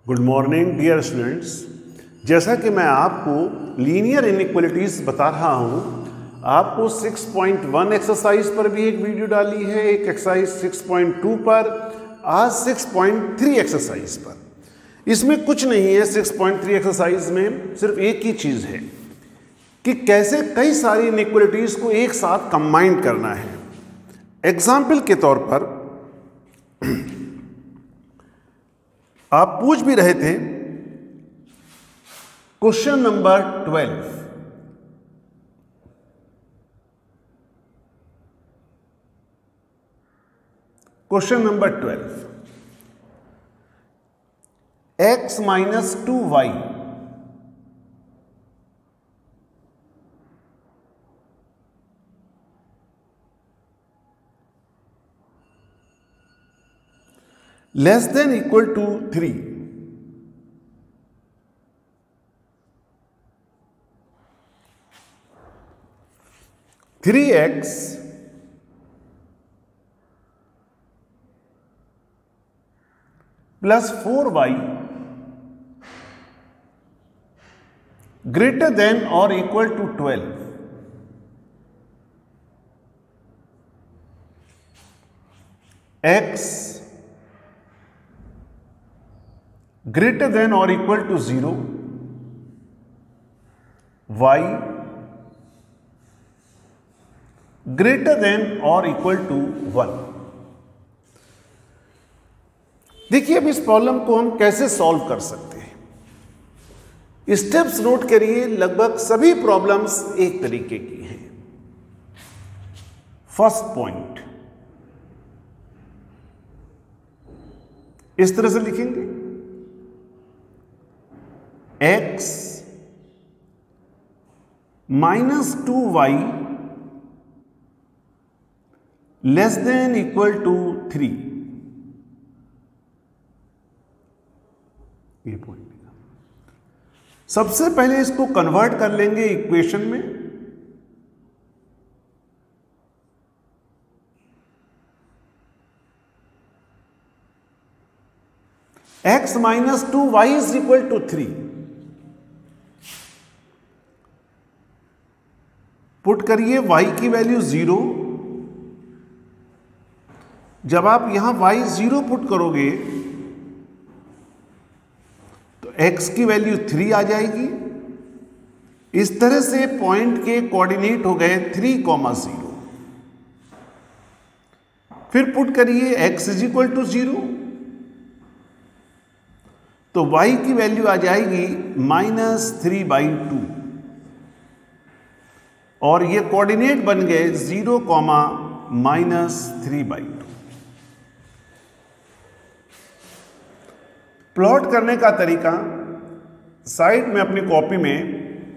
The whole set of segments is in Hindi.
Good morning dear students. जैसा कि मैं आपको लीनियर इनइक्वालिटीज बता रहा हूं, आपको 6.1 एक्सरसाइज पर भी एक वीडियो डाली है, एक एक्सरसाइज 6.2 पर, आज 6.3 एक्सरसाइज पर। इसमें कुछ नहीं है। 6.3 एक्सरसाइज में सिर्फ एक ही चीज है कि कैसे कई सारी इनइक्वालिटीज को एक साथ कंबाइन करना है। एग्जाम्पल के तौर पर आप पूछ भी रहे थे question number 12। Question number 12, x minus 2y less than equal to 3। Three x plus 4y greater than और equal to 12। x greater than or equal to 0, y greater than or equal to 1। देखिए अब इस प्रॉब्लम को हम कैसे सॉल्व कर सकते हैं। स्टेप्स नोट करिए, लगभग सभी प्रॉब्लम्स एक तरीके की हैं। फर्स्ट पॉइंट इस तरह से लिखेंगे, x minus 2y less than equal to 3। ये पॉइंट सबसे पहले इसको कन्वर्ट कर लेंगे इक्वेशन में। x minus 2y is equal to 3। Put करिए y की वैल्यू 0। जब आप यहां y 0 पुट करोगे तो x की वैल्यू 3 आ जाएगी। इस तरह से पॉइंट के कोऑर्डिनेट हो गए 3,0। फिर पुट करिए x इज इक्वल टू 0, तो y की वैल्यू आ जाएगी -3/2 और ये कोऑर्डिनेट बन गए 0, -3/2। प्लॉट करने का तरीका साइड में अपनी कॉपी में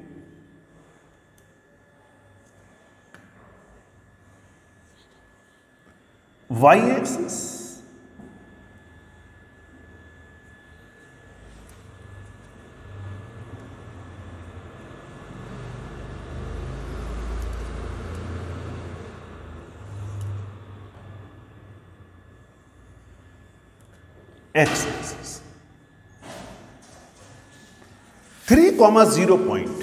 y axis, x axis 3,0 point.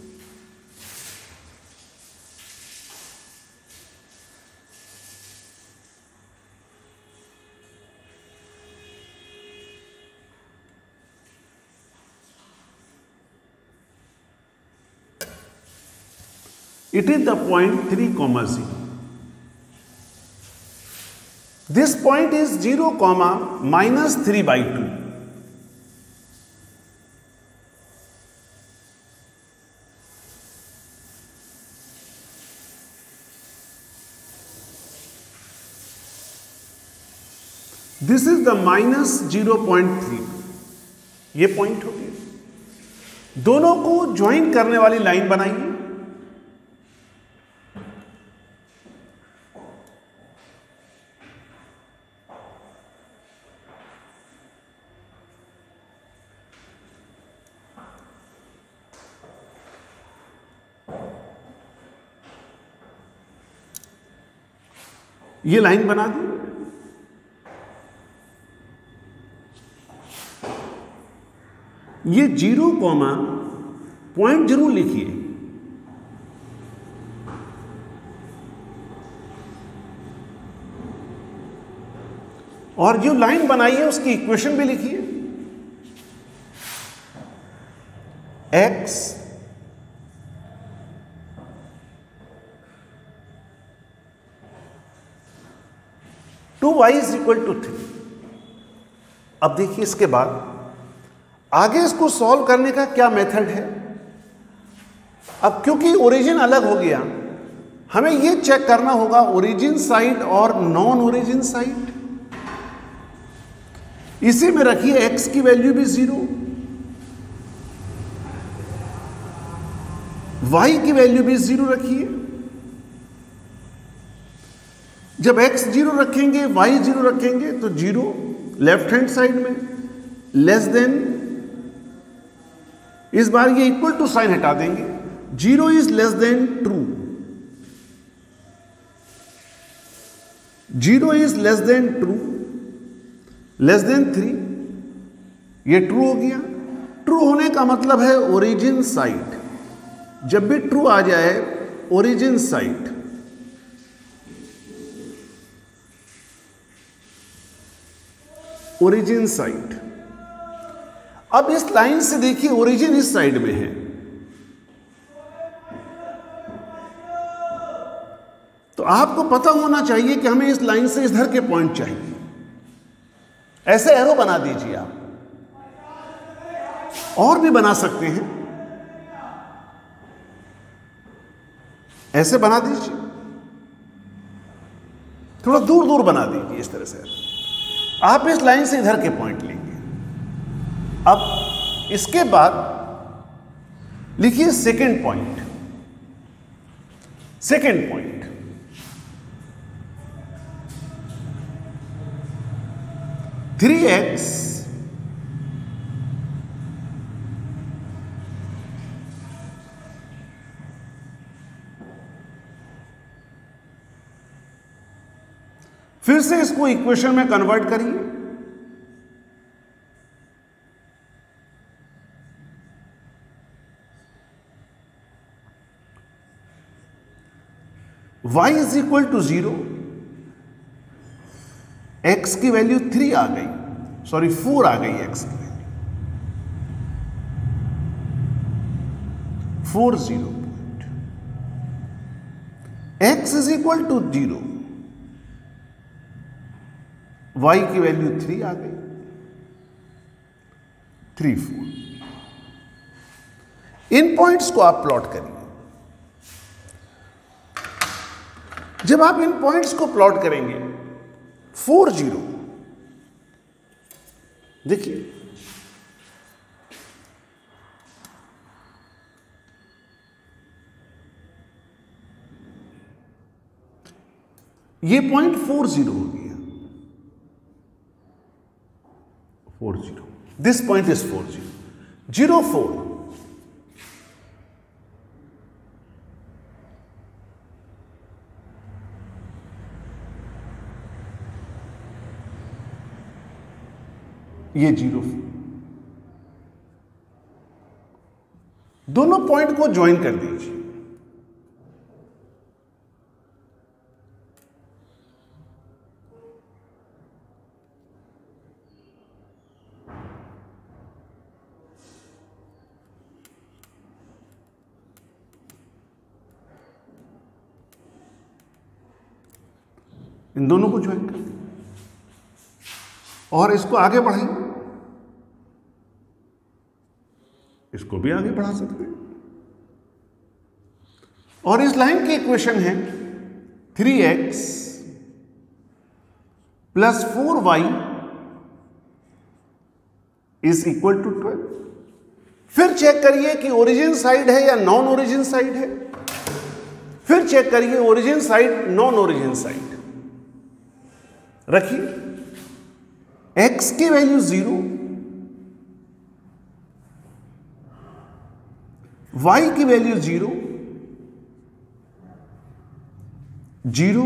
It is the point 3,0. This point is 0, -3/2. This is the -0.3। ये पॉइंट हो गया। दोनों को ज्वाइन करने वाली लाइन बनाइए। ये लाइन बना दी। ये 0, पॉइंट जरूर लिखिए। और जो लाइन बनाई है उसकी इक्वेशन भी लिखिए। x two y is equal to 3। अब देखिए इसके बाद आगे इसको सॉल्व करने का क्या मेथड है। अब क्योंकि ओरिजिन अलग हो गया, हमें यह चेक करना होगा ओरिजिन साइड और नॉन ओरिजिन साइड। इसी में रखिए x की वैल्यू भी 0, y की वैल्यू भी 0 रखिए। जब x 0 रखेंगे, y 0 रखेंगे तो 0 लेफ्ट हैंड साइड में, लेस देन, इस बार ये इक्वल टू साइन हटा देंगे। 0 is less than true, 0 is less than true, less than 3, ये ट्रू हो गया। ट्रू होने का मतलब है ओरिजिन साइड। जब भी ट्रू आ जाए ओरिजिन साइड, ओरिजिन साइड। अब इस लाइन से देखिए ओरिजिन इस साइड में है, तो आपको पता होना चाहिए कि हमें इस लाइन से इधर के पॉइंट चाहिए। ऐसे एरो बना दीजिए आप, और भी बना सकते हैं, ऐसे बना दीजिए, थोड़ा दूर दूर बना दीजिए इस तरह से। आप इस लाइन से इधर के पॉइंट लेंगे। अब इसके बाद लिखिए second point. Second point 3x फिर से इसको इक्वेशन में कन्वर्ट करिए। y is equal to 0, x की वैल्यू 3 आ गई, सॉरी 4 आ गई, x की value 4 0 point, x is equal to 0, y की वैल्यू 3 आ गई, 3 4। इन पॉइंट्स को आप प्लॉट करिए। जब आप इन पॉइंट्स को प्लॉट करेंगे 4 0, देखिए ये पॉइंट 4 0 हो गया, 4 0, दिस पॉइंट इज 4 0, 0 4, ये 0 4, दोनों पॉइंट को ज्वाइन कर दीजिए। इन दोनों को ज्वाइन कर दें और इसको आगे बढ़ाएं, इसको भी आगे बढ़ा सकते हैं। और इस लाइन की इक्वेशन है 3x plus 4y is equal to 12। फिर चेक करिए कि ओरिजिन साइड है या नॉन ओरिजिन साइड है। फिर चेक करिए origin side, non origin side. रखिए x की वैल्यू 0, y की वैल्यू 0, 0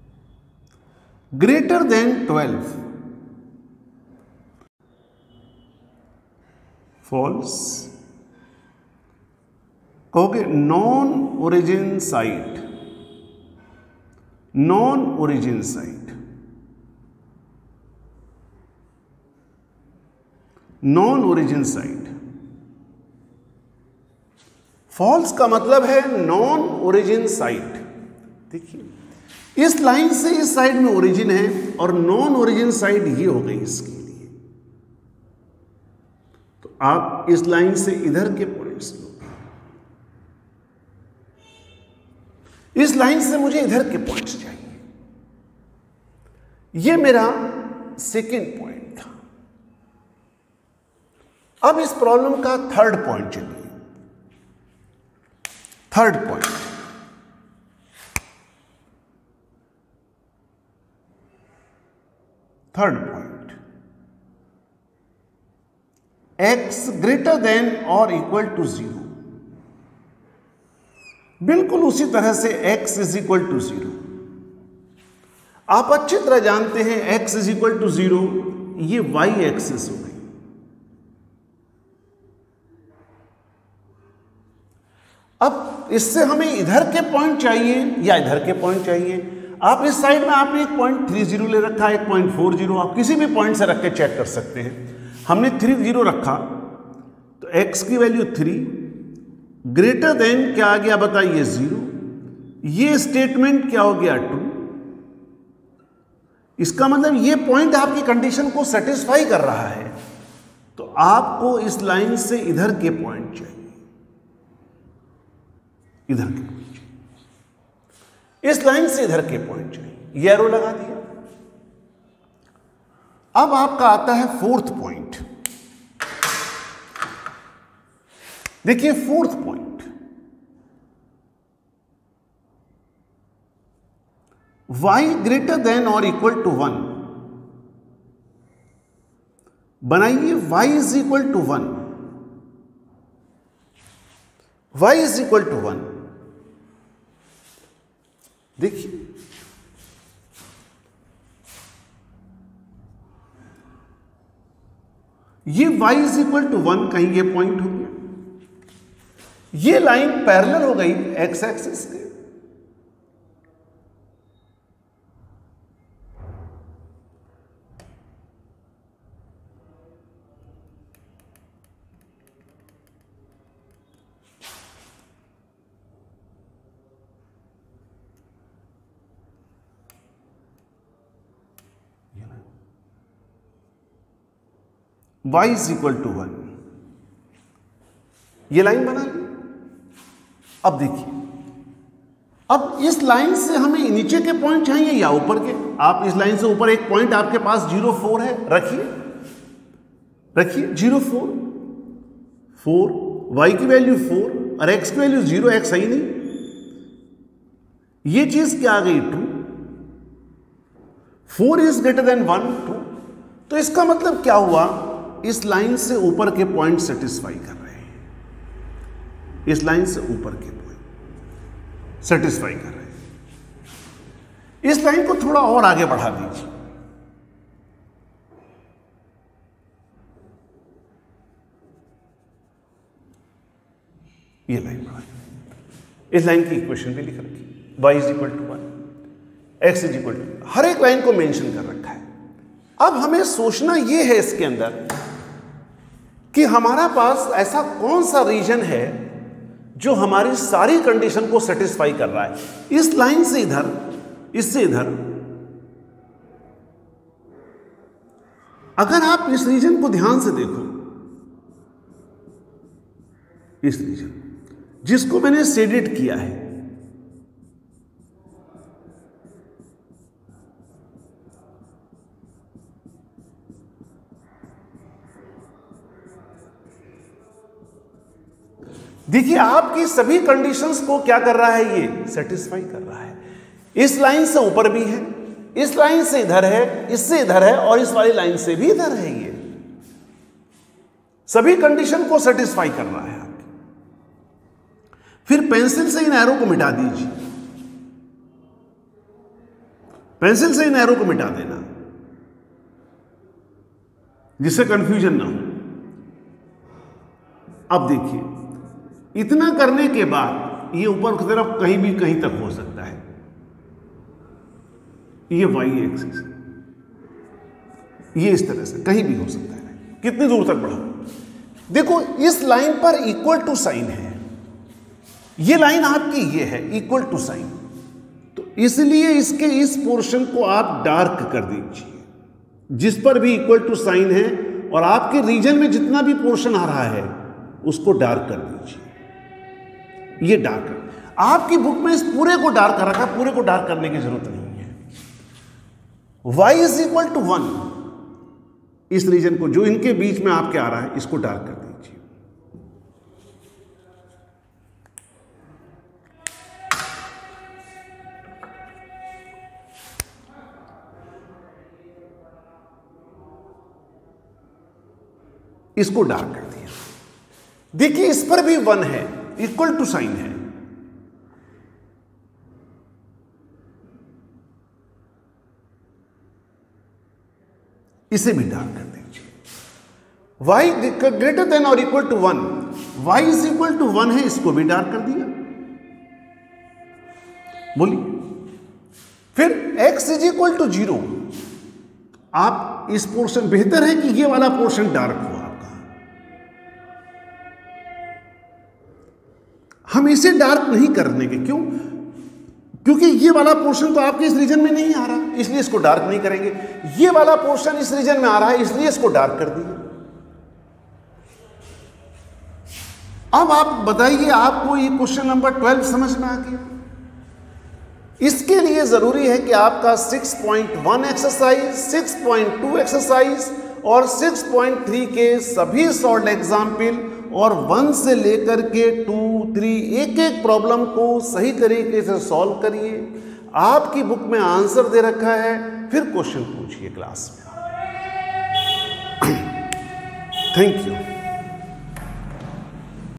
ग्रेटर देन 12, फॉल्स। कहोगे non origin site, non origin site, non origin site. False का मतलब है नॉन ओरिजिन साइट। देखिए इस लाइन से इस साइड में ओरिजिन है और नॉन ओरिजिन साइड ये हो गई इसके लिए। तो आप इस लाइन से इधर के पॉइंट्स लो, इस लाइन से मुझे इधर के पॉइंट्स चाहिए। ये मेरा सेकेंड पॉइंट था। अब इस प्रॉब्लम का थर्ड पॉइंट चलिए। Third point, third point, x greater than और इक्वल टू 0। बिल्कुल उसी तरह से x इज इक्वल टू 0। आप अच्छी तरह जानते हैं x इज इक्वल टू 0, ये y एक्सिस हो गई। अब इससे हमें इधर के पॉइंट चाहिए या इधर के पॉइंट चाहिए। आप इस साइड में आपने एक पॉइंट 30 ले रखा है, एक पॉइंट 40, आप किसी भी पॉइंट से रख के चेक कर सकते हैं। हमने 30 रखा तो x की वैल्यू 3 ग्रेटर देन क्या आ गया बताइए 0। ये स्टेटमेंट क्या हो गया 2। इसका मतलब ये पॉइंट आपकी कंडीशन को सेटिस्फाई कर रहा है। तो आपको इस लाइन से इधर के पॉइंट चाहिए, इधर के पॉइंट चाहिए, इस लाइन से इधर के पॉइंट चाहिए। ये एरो लगा दिया। अब आपका आता है फोर्थ पॉइंट। देखिए fourth point, y greater than और इक्वल टू 1 बनाइए। y is equal to 1, y is equal to 1। देखिए ये y इज इक्वल टू 1 कहीं ये पॉइंट हो गया। ये लाइन पैरेलल हो गई x एक्सिस के। y इज इक्वल टू 1, ये लाइन बना ली। अब देखिए, अब इस लाइन से हमें नीचे के पॉइंट चाहिए या ऊपर के। आप इस लाइन से ऊपर एक पॉइंट आपके पास 0 4 है, रखिए रखिए 0 4 4, y की वैल्यू 4 और x की वैल्यू 0, x सही नहीं। ये चीज क्या आ गई 2। 4 इज ग्रेटर देन 1 2। तो इसका मतलब क्या हुआ, इस लाइन से ऊपर के पॉइंट सेटिस्फाई कर रहे हैं, इस लाइन से ऊपर के पॉइंट सेटिस्फाई कर रहे हैं। इस लाइन को थोड़ा और आगे बढ़ा दीजिए। ये लाइन बढ़ा, इस लाइन की इक्वेशन भी लिख रखी, y is equal to 1, x is equal to, हर एक लाइन को मेंशन कर रखा है। अब हमें सोचना यह है इसके अंदर कि हमारा पास ऐसा कौन सा रीजन है जो हमारी सारी कंडीशन को सेटिस्फाई कर रहा है। इस लाइन से इधर, इससे इधर, अगर आप इस रीजन को ध्यान से देखो, इस रीजन जिसको मैंने शेडेड किया है, देखिए आपकी सभी कंडीशंस को क्या कर रहा है, ये सेटिस्फाई कर रहा है। इस लाइन से ऊपर भी है, इस लाइन से इधर है, इससे इधर है और इस वाली लाइन से भी इधर है। ये सभी कंडीशन को सेटिस्फाई कर रहा है। फिर पेंसिल से इन एरो को मिटा दीजिए, पेंसिल से इन एरो को मिटा देना जिससे कंफ्यूजन ना हो। अब देखिए, इतना करने के बाद ये ऊपर की तरफ कहीं तक हो सकता है, ये वाई एक्सिस, ये इस तरह से कहीं भी हो सकता है। कितनी दूर तक बढ़ा? देखो, इस लाइन पर इक्वल टू साइन है, ये लाइन आपकी ये है इक्वल टू साइन, तो इसलिए इसके इस पोर्शन को आप डार्क कर दीजिए जिस पर भी इक्वल टू साइन है, और आपके रीजन में जितना भी पोर्शन आ रहा है उसको डार्क कर दीजिए। ये डार्क, आपकी बुक में इस पूरे को डार्क कर रखा, पूरे को डार्क करने की जरूरत नहीं है। y इज इक्वल टू 1, इस रीजन को जो इनके बीच में आपके आ रहा है इसको डार्क कर दीजिए। इसको डार्क कर दिया। देखिए, इस पर भी 1 है, इक्वल टू साइन है, इसे भी डार्क कर दीजिए। y ग्रेटर देन और equal to 1, y is equal to 1 है, इसको भी डार्क कर दिया। बोलिए, फिर x इज इक्वल टू 0, आप इस पोर्शन, बेहतर है कि ये वाला पोर्शन डार्क हो आपका, हम इसे डार्क नहीं करने के, क्यों? क्योंकि ये वाला पोर्शन तो आपके इस रीजन में नहीं आ रहा, इसलिए इसको डार्क नहीं करेंगे। ये वाला पोर्शन इस रीजन में आ रहा है, इसलिए इसको डार्क कर दिया। अब आप बताइए, आपको ये क्वेश्चन नंबर 12 समझ में आ गया? इसके लिए जरूरी है कि आपका 6.1 एक्सरसाइज, 6.2 एक्सरसाइज और 6.3 के सभी सॉल्व्ड एग्जाम्पल और 1 से लेकर के 2, 3 एक एक प्रॉब्लम को सही तरीके से सॉल्व करिए। आपकी बुक में आंसर दे रखा है, फिर क्वेश्चन पूछिए क्लास में। Thank you.